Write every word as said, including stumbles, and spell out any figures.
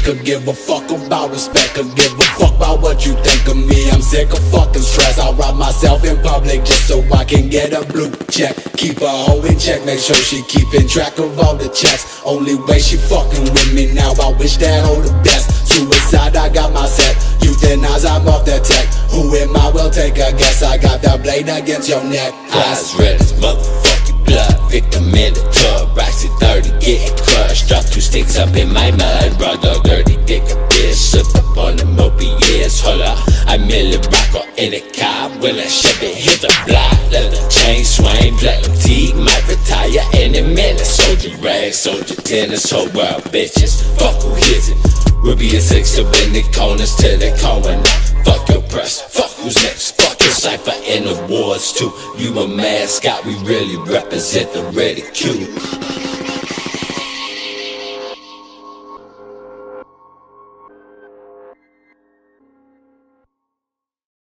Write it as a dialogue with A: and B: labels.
A: Could give a fuck about respect, could give a fuck about what you think of me. I'm sick of fucking stress. I'll rob myself in public just so I can get a blue check. Keep a hoe in check, make sure she keeping track of all the checks. Only way she fucking with me now, I wish that hoe the best. Suicide, I got my set. Euthanize, I'm off that tech. Who am I? Well, take a guess. I got the blade against your neck.
B: Eyes red as motherfucking blood. Victim in the tub, Roxy thirty getting crushed. Drop two sticks up in my mud. Raw dog dirty dick a bitch. Hooked up on the Mobius. Hold up, I merely rock on in a car. When I shove it, hit the block. Let the chain swing, platinum tee. Might retire any minute. Soldier rag, soldier tennis. Whole world bitches. Fuck who hears it. Ruby and six up in the corners till they calling. Fuck your press, fuck who's next. Fuck your cipher and awards too. You a mascot, we really represent the ridicule.